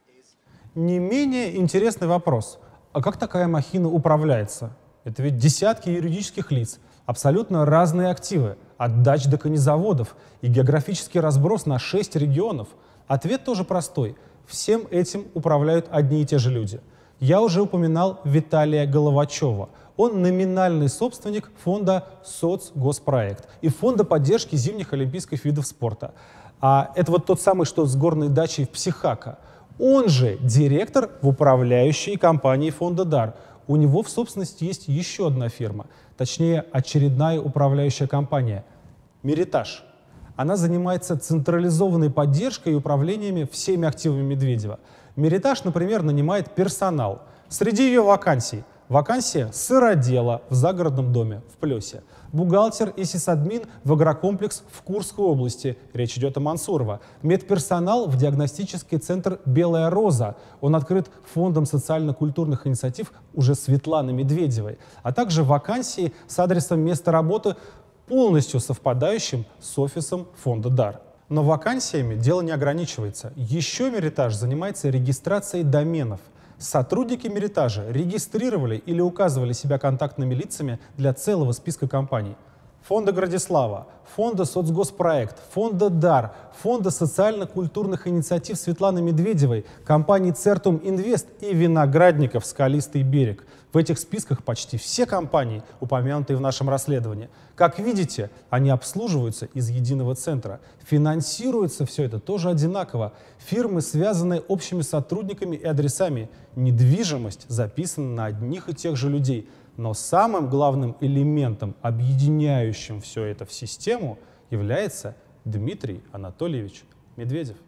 Speaker 1: Не менее интересный вопрос. А как такая махина управляется? Это ведь десятки юридических лиц, абсолютно разные активы, от дач до конезаводов и географический разброс на шесть регионов. Ответ тоже простой. Всем этим управляют одни и те же люди. Я уже упоминал Виталия Головачева. Он номинальный собственник фонда «Соцгоспроект» и фонда поддержки зимних олимпийских видов спорта. А это вот тот самый, что с горной дачей в Психака. Он же директор в управляющей компании фонда «Дар». У него в собственности есть еще одна фирма, точнее, очередная управляющая компания – «Меритаж». Она занимается централизованной поддержкой и управлениями всеми активами Медведева. «Меритаж», например, нанимает персонал. Среди ее вакансий – вакансия сыродела в загородном доме в Плесе, бухгалтер и сисадмин в агрокомплекс в Курской области, речь идет о Мансурова, медперсонал в диагностический центр «Белая роза», он открыт фондом социально-культурных инициатив уже Светланы Медведевой, а также вакансии с адресом места работы, полностью совпадающим с офисом фонда «Дар». Но вакансиями дело не ограничивается. Еще «Меритаж» занимается регистрацией доменов. Сотрудники «Меритажа» регистрировали или указывали себя контактными лицами для целого списка компаний. Фонда Градислава, фонда «Соцгоспроект», фонда «Дар», фонда социально-культурных инициатив Светланы Медведевой, компаний «Цертум Инвест» и виноградников «Скалистый берег». В этих списках почти все компании, упомянутые в нашем расследовании. Как видите, они обслуживаются из единого центра. Финансируется все это тоже одинаково. Фирмы, связанные общими сотрудниками и адресами. Недвижимость записана на одних и тех же людей. Но самым главным элементом, объединяющим все это в систему, является Дмитрий Анатольевич Медведев.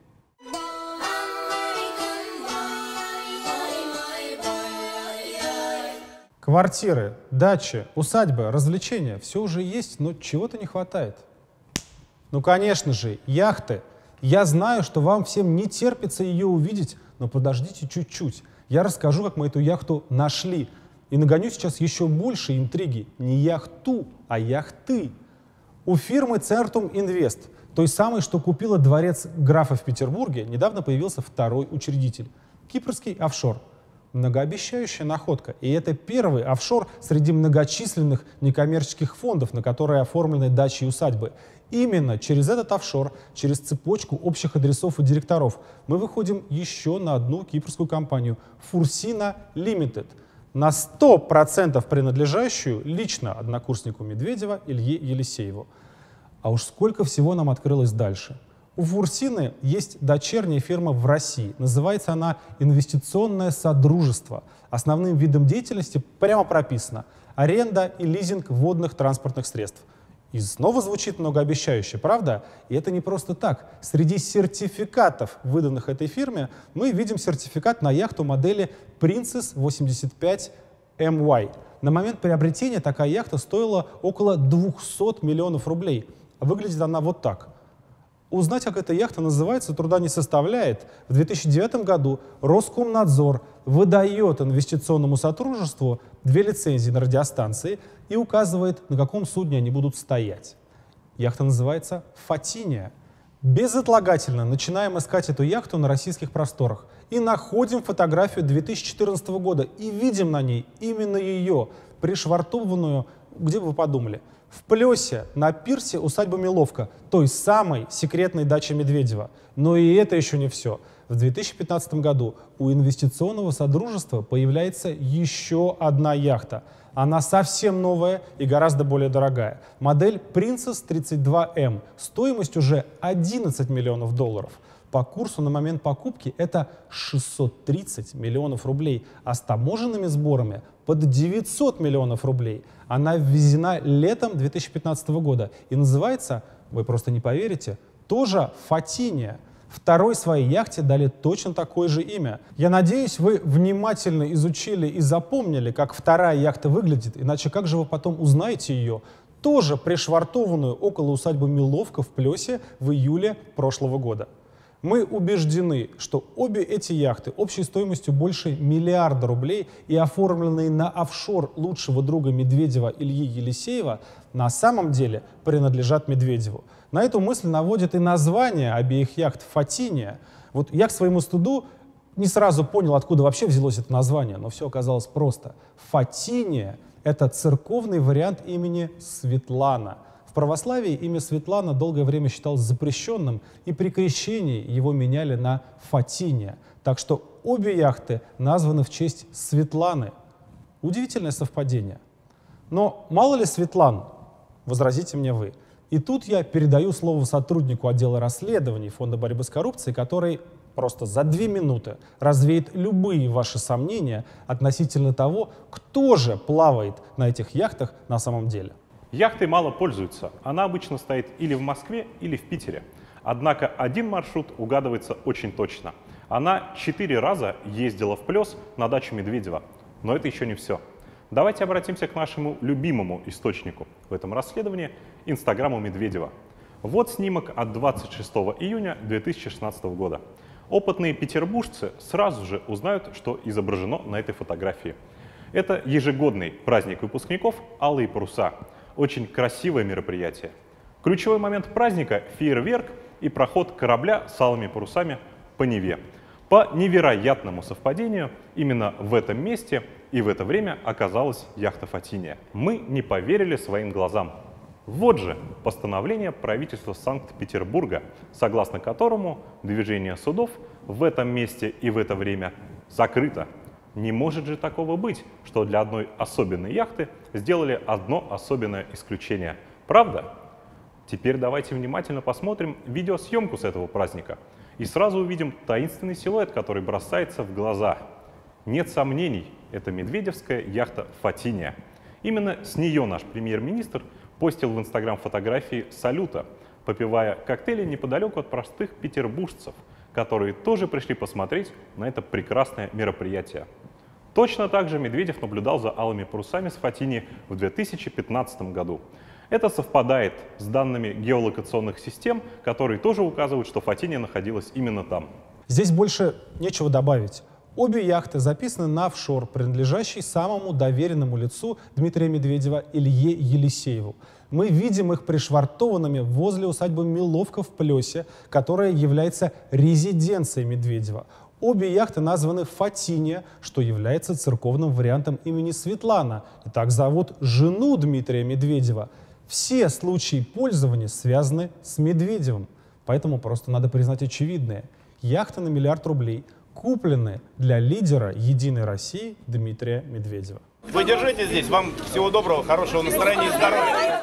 Speaker 1: Квартиры, дачи, усадьбы, развлечения – все уже есть, но чего-то не хватает. Ну, конечно же, яхты. Я знаю, что вам всем не терпится ее увидеть, но подождите чуть-чуть. Я расскажу, как мы эту яхту нашли. И нагоню сейчас еще больше интриги. Не яхту, а яхты. У фирмы «Цертум Инвест», той самой, что купила дворец графа в Петербурге, недавно появился второй учредитель – кипрский офшор. Многообещающая находка. И это первый офшор среди многочисленных некоммерческих фондов, на которые оформлены дачи и усадьбы. Именно через этот офшор, через цепочку общих адресов и директоров, мы выходим еще на одну кипрскую компанию – Фурсина Лимитед, на сто процентов принадлежащую лично однокурснику Медведева Илье Елисееву. А уж сколько всего нам открылось дальше. У Фурсины есть дочерняя фирма в России. Называется она «Инвестиционное содружество». Основным видом деятельности прямо прописано – аренда и лизинг водных транспортных средств. И снова звучит многообещающе, правда? И это не просто так. Среди сертификатов, выданных этой фирме, мы видим сертификат на яхту модели Princess восемьдесят пять эм уай. На момент приобретения такая яхта стоила около двухсот миллионов рублей. А выглядит она вот так. Узнать, как эта яхта называется, труда не составляет. В две тысячи девятом году Роскомнадзор выдает инвестиционному сотрудничеству две лицензии на радиостанции и указывает, на каком судне они будут стоять. Яхта называется «Фатиния». Безотлагательно начинаем искать эту яхту на российских просторах. И находим фотографию две тысячи четырнадцатого года. И видим на ней именно ее, пришвартованную, где бы вы подумали, в Плесе, на пирсе усадьбы Миловка, той самой секретной дачи Медведева. Но и это еще не все. В две тысячи пятнадцатом году у инвестиционного содружества появляется еще одна яхта. Она совсем новая и гораздо более дорогая. Модель Princess тридцать два эм. Стоимость уже одиннадцать миллионов долларов. По курсу на момент покупки это шестьсот тридцать миллионов рублей, а с таможенными сборами под девятьсот миллионов рублей. Она ввезена летом две тысячи пятнадцатого года и называется, вы просто не поверите, тоже «Фатиния». Второй своей яхте дали точно такое же имя. Я надеюсь, вы внимательно изучили и запомнили, как вторая яхта выглядит, иначе как же вы потом узнаете ее, тоже пришвартованную около усадьбы Миловка в Плесе в июле прошлого года. Мы убеждены, что обе эти яхты общей стоимостью больше миллиарда рублей и оформленные на офшор лучшего друга Медведева Ильи Елисеева на самом деле принадлежат Медведеву. На эту мысль наводит и название обеих яхт «Фатиния». Вот я к своему стыду не сразу понял, откуда вообще взялось это название, но все оказалось просто. Фатиния — это церковный вариант имени Светлана. В православии имя Светлана долгое время считалось запрещенным, и при крещении его меняли на Фатиния. Так что обе яхты названы в честь Светланы. Удивительное совпадение. Но мало ли Светлан, возразите мне вы. И тут я передаю слово сотруднику отдела расследований Фонда борьбы с коррупцией, который просто за две минуты развеет любые ваши сомнения относительно того, кто же плавает на этих яхтах на самом деле.
Speaker 8: Яхтой мало пользуются. Она обычно стоит или в Москве, или в Питере. Однако один маршрут угадывается очень точно. Она четыре раза ездила в Плес на дачу Медведева. Но это еще не все. Давайте обратимся к нашему любимому источнику в этом расследовании – Инстаграму Медведева. Вот снимок от двадцать шестого июня две тысячи шестнадцатого года. Опытные петербуржцы сразу же узнают, что изображено на этой фотографии. Это ежегодный праздник выпускников «Алые паруса». Очень красивое мероприятие. Ключевой момент праздника – фейерверк и проход корабля с алыми парусами по Неве. По невероятному совпадению, именно в этом месте и в это время оказалась яхта «Фатиния». Мы не поверили своим глазам. Вот же постановление правительства Санкт-Петербурга, согласно которому движение судов в этом месте и в это время закрыто. Не может же такого быть, что для одной особенной яхты сделали одно особенное исключение. Правда? Теперь давайте внимательно посмотрим видеосъемку с этого праздника. И сразу увидим таинственный силуэт, который бросается в глаза. Нет сомнений, это медведевская яхта «Фатиния». Именно с нее наш премьер-министр постил в Инстаграм фотографии салюта, попивая коктейли неподалеку от простых петербуржцев, которые тоже пришли посмотреть на это прекрасное мероприятие. Точно так же Медведев наблюдал за алыми парусами с «Фатинии» в две тысячи пятнадцатом году. Это совпадает с данными геолокационных систем, которые тоже указывают, что «Фатиния» находилась именно там.
Speaker 1: Здесь больше нечего добавить. Обе яхты записаны на офшор, принадлежащий самому доверенному лицу Дмитрия Медведева Илье Елисееву. Мы видим их пришвартованными возле усадьбы Миловка в Плесе, которая является резиденцией Медведева. Обе яхты названы «Фатиния», что является церковным вариантом имени Светлана. И так зовут жену Дмитрия Медведева. Все случаи пользования связаны с Медведевым. Поэтому просто надо признать очевидное. Яхты на миллиард рублей куплены для лидера «Единой России» Дмитрия Медведева.
Speaker 9: Вы держитесь здесь. Вам всего доброго, хорошего настроения и здоровья.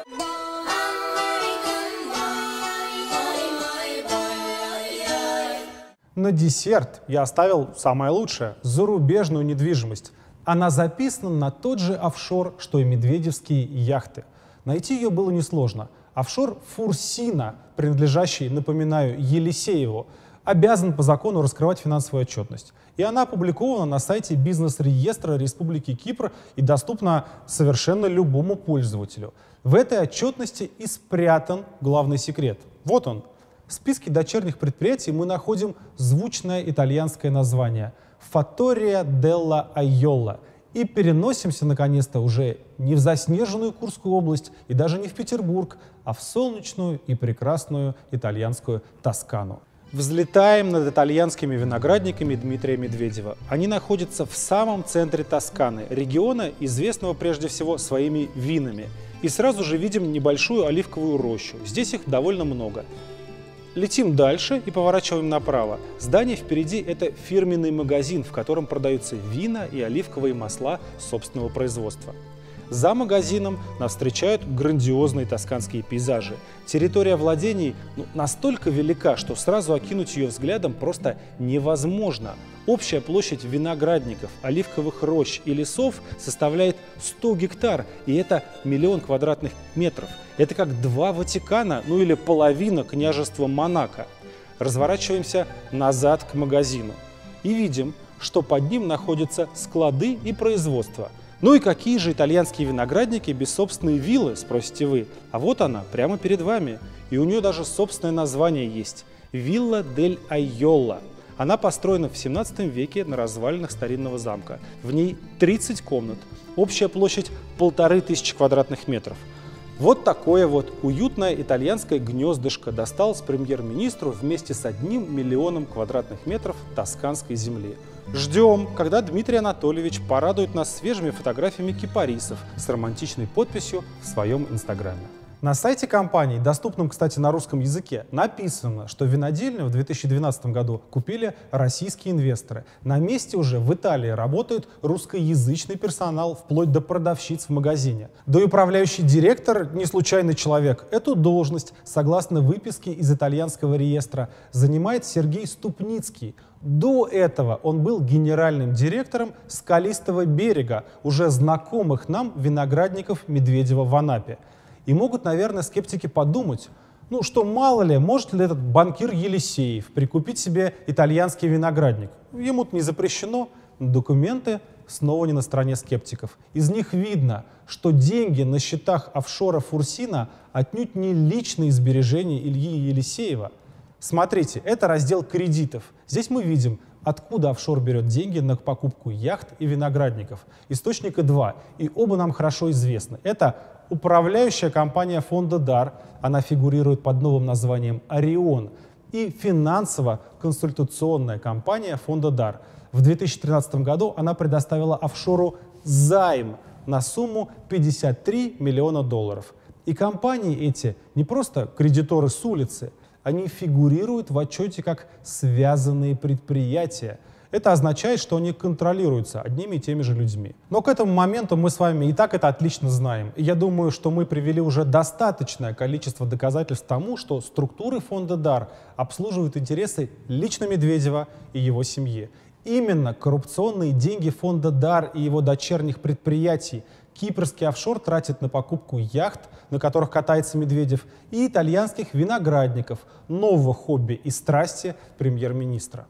Speaker 1: На десерт я оставил самое лучшее – зарубежную недвижимость. Она записана на тот же офшор, что и медведевские яхты. Найти ее было несложно. Офшор «Фурсина», принадлежащий, напоминаю, Елисееву, обязан по закону раскрывать финансовую отчетность. И она опубликована на сайте бизнес-реестра Республики Кипр и доступна совершенно любому пользователю. В этой отчетности и спрятан главный секрет. Вот он. В списке дочерних предприятий мы находим звучное итальянское название «Fattoria della Aiola» и переносимся, наконец-то, уже не в заснеженную Курскую область и даже не в Петербург, а в солнечную и прекрасную итальянскую Тоскану. Взлетаем над итальянскими виноградниками Дмитрия Медведева. Они находятся в самом центре Тосканы, региона, известного прежде всего своими винами. И сразу же видим небольшую оливковую рощу. Здесь их довольно много. Летим дальше и поворачиваем направо. Здание впереди – это фирменный магазин, в котором продаются вина и оливковые масла собственного производства. За магазином нас встречают грандиозные тосканские пейзажи. Территория владений ну, настолько велика, что сразу окинуть ее взглядом просто невозможно. Общая площадь виноградников, оливковых рощ и лесов составляет сто гектар, и это миллион квадратных метров. Это как два Ватикана, ну или половина княжества Монако. Разворачиваемся назад к магазину и видим, что под ним находятся склады и производство. Ну и какие же итальянские виноградники без собственной виллы, спросите вы? А вот она, прямо перед вами. И у нее даже собственное название есть – «Вилла дель Айолла». Она построена в семнадцатом веке на развалинах старинного замка. В ней тридцать комнат, общая площадь полторы тысячи квадратных метров. Вот такое вот уютное итальянское гнездышко досталось премьер-министру вместе с одним миллионом квадратных метров тосканской земли. Ждем, когда Дмитрий Анатольевич порадует нас свежими фотографиями кипарисов с романтичной подписью в своем инстаграме. На сайте компании, доступном, кстати, на русском языке, написано, что винодельню в две тысячи двенадцатом году купили российские инвесторы. На месте уже в Италии работает русскоязычный персонал, вплоть до продавщиц в магазине. Да и управляющий директор не случайный человек. Эту должность, согласно выписке из итальянского реестра, занимает Сергей Ступницкий. До этого он был генеральным директором «Скалистого берега», уже знакомых нам виноградников Медведева в Анапе. И могут, наверное, скептики подумать, ну что, мало ли, может ли этот банкир Елисеев прикупить себе итальянский виноградник? Ему-то не запрещено, но документы снова не на стороне скептиков. Из них видно, что деньги на счетах офшора Фурсина отнюдь не личные сбережения Ильи Елисеева. Смотрите, это раздел кредитов. Здесь мы видим, откуда офшор берет деньги на покупку яхт и виноградников. Источника два, и оба нам хорошо известны. Это управляющая компания фонда «Дар», она фигурирует под новым названием «Орион», и финансово-консультационная компания фонда «Дар». В две тысячи тринадцатом году она предоставила офшору займ на сумму пятьдесят три миллиона долларов. И компании эти не просто кредиторы с улицы, они фигурируют в отчете как связанные предприятия. Это означает, что они контролируются одними и теми же людьми. Но к этому моменту мы с вами и так это отлично знаем. И я думаю, что мы привели уже достаточное количество доказательств тому, что структуры фонда «Дар» обслуживают интересы лично Медведева и его семьи. Именно коррупционные деньги фонда «Дар» и его дочерних предприятий кипрский офшор тратит на покупку яхт, на которых катается Медведев, и итальянских виноградников, нового хобби и страсти премьер-министра.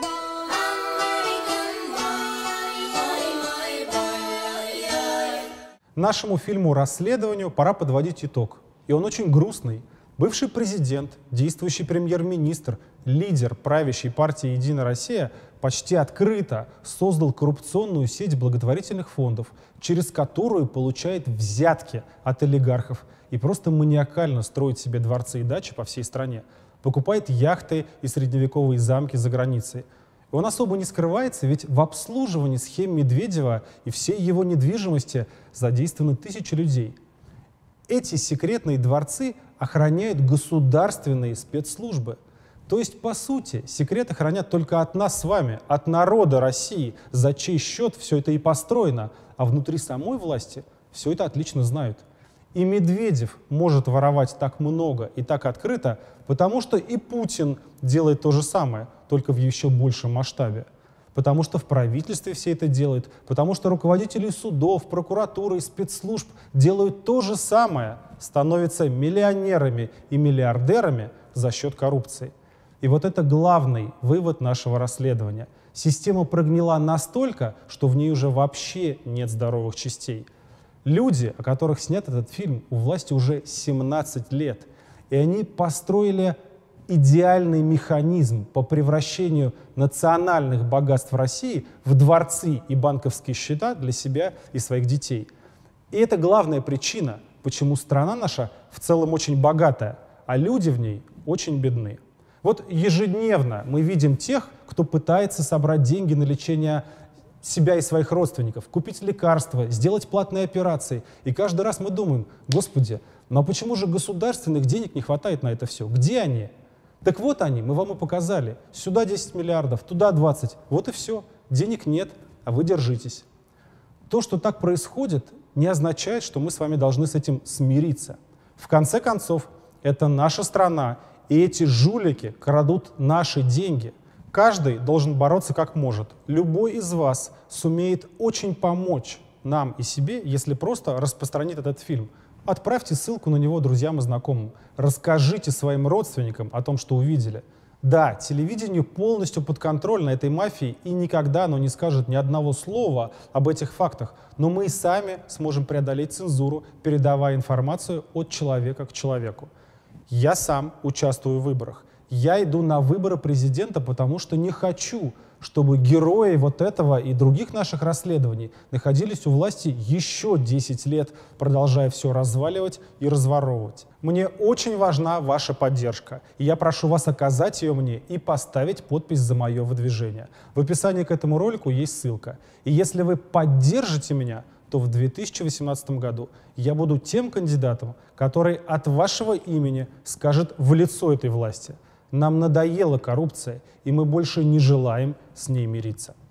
Speaker 1: Нашему фильму-расследованию пора подводить итог. И он очень грустный. Бывший президент, действующий премьер-министр, лидер правящей партии «Единая Россия» почти открыто создал коррупционную сеть благотворительных фондов, через которую получает взятки от олигархов и просто маниакально строит себе дворцы и дачи по всей стране, покупает яхты и средневековые замки за границей. И он особо не скрывается, ведь в обслуживании схем Медведева и всей его недвижимости задействованы тысячи людей. Эти секретные дворцы охраняют государственные спецслужбы. То есть, по сути, секреты хранят только от нас с вами, от народа России, за чей счет все это и построено, а внутри самой власти все это отлично знают. И Медведев может воровать так много и так открыто, потому что и Путин делает то же самое, только в еще большем масштабе. Потому что в правительстве все это делают, потому что руководители судов, прокуратуры и спецслужб делают то же самое, становятся миллионерами и миллиардерами за счет коррупции. И вот это главный вывод нашего расследования. Система прогнила настолько, что в ней уже вообще нет здоровых частей. Люди, о которых снят этот фильм, у власти уже семнадцать лет. И они построили идеальный механизм по превращению национальных богатств России в дворцы и банковские счета для себя и своих детей. И это главная причина, почему страна наша в целом очень богатая, а люди в ней очень бедны. Вот ежедневно мы видим тех, кто пытается собрать деньги на лечение себя и своих родственников, купить лекарства, сделать платные операции. И каждый раз мы думаем: Господи, ну а почему же государственных денег не хватает на это все? Где они? Так вот они, мы вам и показали. Сюда десять миллиардов, туда двадцать. Вот и все. Денег нет, а вы держитесь. То, что так происходит, не означает, что мы с вами должны с этим смириться. В конце концов, это наша страна, и эти жулики крадут наши деньги. Каждый должен бороться как может. Любой из вас сумеет очень помочь нам и себе, если просто распространит этот фильм. Отправьте ссылку на него друзьям и знакомым. Расскажите своим родственникам о том, что увидели. Да, телевидению полностью подконтрольно этой мафии, и никогда оно не скажет ни одного слова об этих фактах. Но мы и сами сможем преодолеть цензуру, передавая информацию от человека к человеку. Я сам участвую в выборах. Я иду на выборы президента, потому что не хочу, чтобы герои вот этого и других наших расследований находились у власти еще десять лет, продолжая все разваливать и разворовывать. Мне очень важна ваша поддержка, и я прошу вас оказать ее мне и поставить подпись за мое выдвижение. В описании к этому ролику есть ссылка. И если вы поддержите меня, то в две тысячи восемнадцатом году я буду тем кандидатом, который от вашего имени скажет в лицо этой власти: нам надоела коррупция, и мы больше не желаем с ней мириться.